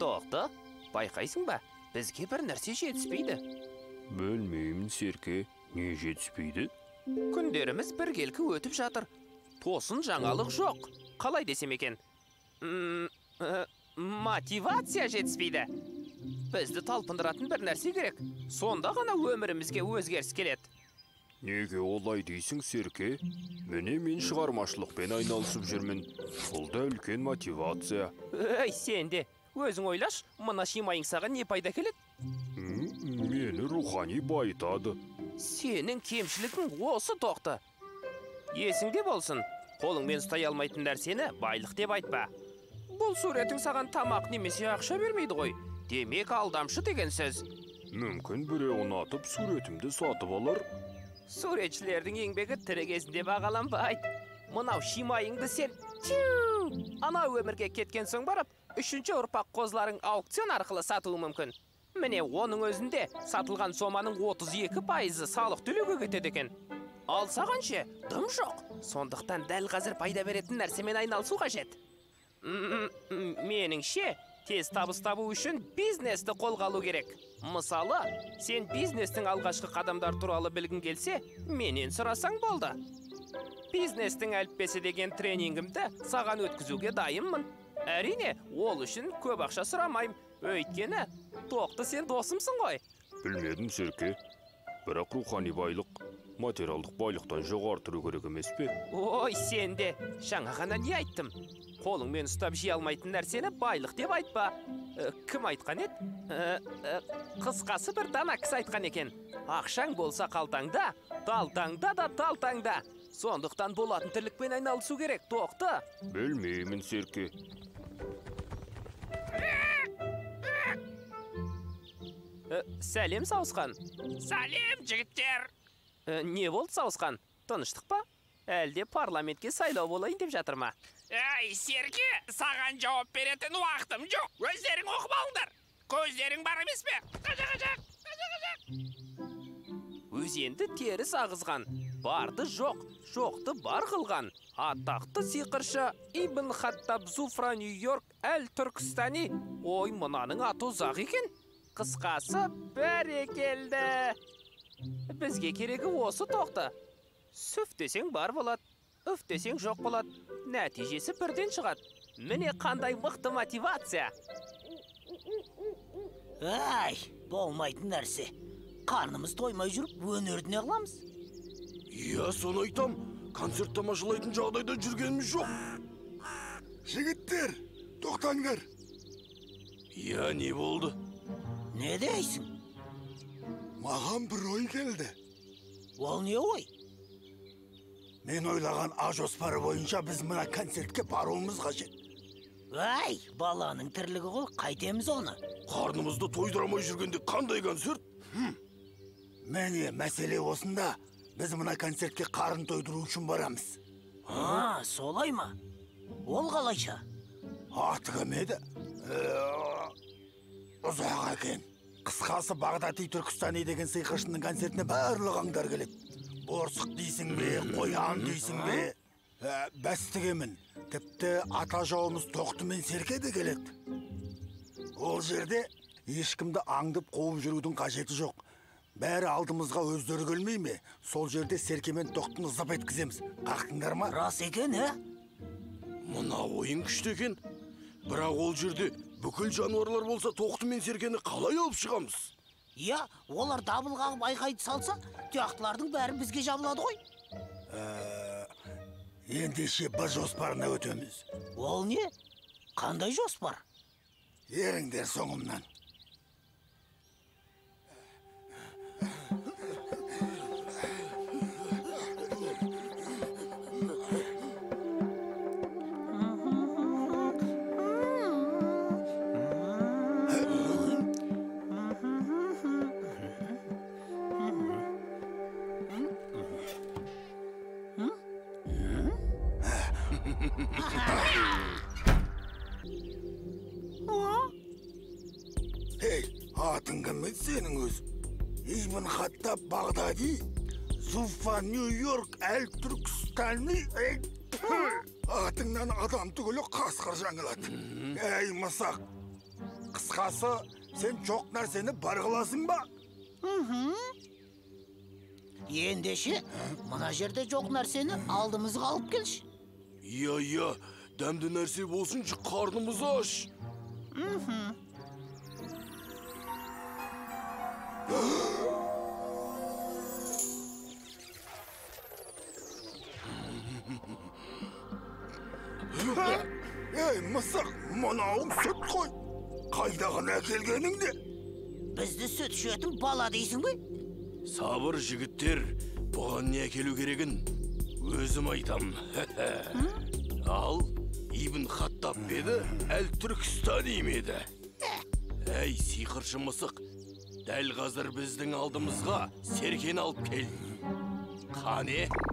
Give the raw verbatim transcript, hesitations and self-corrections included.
Тоқты, байқайсың ба, бізге бір нәрсе жетіспейді. Білмеймін, Серке, не жетіспейді? Күндеріміз біргелкі өтіп жатыр. Тосын жаңалық жоқ. Қалай десем екен? Мотивация жетіспейді. Бізді талпындыратын бір нәрсе керек. Сонда ғана өмірімізге өзгеріс келеді. Неге олай дейсің, Серке? Міне мен шығармашылықпен айналысып жүрмін. Бұл да үлкен мотивация. Ей, сен де, өзің ойлаш, мына шимайың саған не пайда келеді? Мені рухани байытады. Сенің кемшілігің осы, Тоқты. Есіңде болсын, қолыңмен ұстай алмайтын нәрсені байлық деп айтпа. Бұл суретің саған тамақ немесе ақша бермейді ғой. Демек алдамшы деген сөз. Мүмкін біреу ұнатып суретімді сатып алар. Суретшілердің еңбегі тірі кезінде бағаланбайды. Мынау шимайыңды сен ана өмірге кеткен соң барып, үшінші ұрпақ қозларың аукцион арқылы сатуы мүмкін. Міне оның өзінде сатылған соманың отыз екі пайызы салық төлеуге кетеді екен. Ал саған ше, дым жоқ. Сондықтан дәл қазір пайда беретін нәрсемен айналысу қажет. Меніңше, тез табыс табу үшін бизнесті қолға алу керек. Мысалы, сен бизнестің алғашқы қадамдар туралы білгің келсе, менен сұрасаң болды. Бизнестің әліппесі деген тренингімді саған өткізуге дайынмын. Әрине, ол үшін көп ақша сұрамайым. Өйткені, Тоқты сен досымсың ғой. Білмедім, Серке. Бірақ рухани байлық материалдық байлықтан жоғары тұру керек емес пе? Ой, сен де, жаңа ғана не айттым? Қолыңмен ұстап жей алмайтын нәрсені байлық деп айтпа. Кім айтқан еді? Қысқасы бір дана кісі айтқан екен. Ақшаң болса қалтаңда, талтаңда да талтаңда. Сондықтан болатын тірлікпен айналысу керек, Тоқты. Білмеймін, Серке. Сәлем, Сауысқан. Сәлем, жігіттер. Не болды, Сауысқан? Тыныштық па? Әлде парламентке сайлау болайын деп жатыр ма? Әй, Серке, саған жауап беретін уақытым жоқ. Өздерің оқып алыңдар. Көздерің бар емес пе? Қажақ, қажақ, қажақ. Өзенді теріс ағызған, барды жоқ, жоқты бар қылған. Атақты сиқыршы Ибн Хаттаб Зуфра Нью-Йорк әл-Түркістани. Ой, мынаның аты ұзақ екен. Қысқасы, бәрекелді. Бізге керегі осы, Тоқты. Сүф десең бар болады, үф десең жоқ болады. Нәтижесі бірден шығады. Міне қандай мықты мотивация. Әй, болмайтын нәрсе. Қарнымыз тоймай жүріп, өнердіне қыламыз. Иә, соны айтам. Концерт тамашалайтын жағдайда жүргеніміз жоқ. Жігіттер, тоқтаңдар. Иә, не болды? Не дейсің? Маған бір ой келді. Ол не ой? Мен ойлаған а жоспары бойынша біз мына концертке баруымыз қажет. Әй, баланың тірлігі ғой, қайтеміз оны. Қарнымызды тойдырамай жүргенде қандай концерт? Міне, мәселе осында. Біз мына концертке қарын тойдыру үшін барамыз. А, солай ма? Ол қалайша? Аты кім еді? Ұзақ екен. Қысқасы Бағдати Түркістани деген сиқыршының концертіне барлық аңдар келеді. Борсық дейсің бе, қоян дейсің бе? Бәстігемін. Тіпті ата жауымыз Тоқты мен Серке де келеді. Ол жерде ешкімді аңдып қуып жүрудің қажеті жоқ. Бәрі алдымызға өздері келмей ме? Сол жерде Серке мен Тоқтыны зып еткіземіз. Қақтыңдар ма? Рас екен, ә? Мына ойын күшті екен. Бірақ ол жерде бүкіл жануарлар болса, Тоқты мен Серкені қалай алып шығамыз? Я, олар дабыл қағып айқайды салса, тұяқтылардың бәрі бізге жабылады ғой. Ендеше бір жоспарына өтеміз. Ол не? Қандай жоспар? Еріңдер соңымнан. Ей, атың кім еді сенің өз? Ибн Хаттаб Бағдади, Зуфра Нью-Йорк әл-Түркістани. Атыңнан адам түгілі қасқыр жаңылады. Ей, мысақ, қысқасы, сен жоқ нәрсені бар қыласың ба? Ендеше, мына жерде жоқ нәрсені алдымызға алып келші. Иә, иә, дәмді нәрсе болсыншы, қарнымыз аш. Ей, мысық, мынауың сүт қой. Қайдағын әкелгеніңде? Бізді сүт ішетін бала дейсің бе? Сабыр, жігіттер, бұған не әкелу керегін? Өзім айтам. Ал, Ибн Хаттаб беді, әл Түркістани меді. Әй, сиқыршы мысық, дәл қазір біздің алдымызға серкені алып кел. Қане?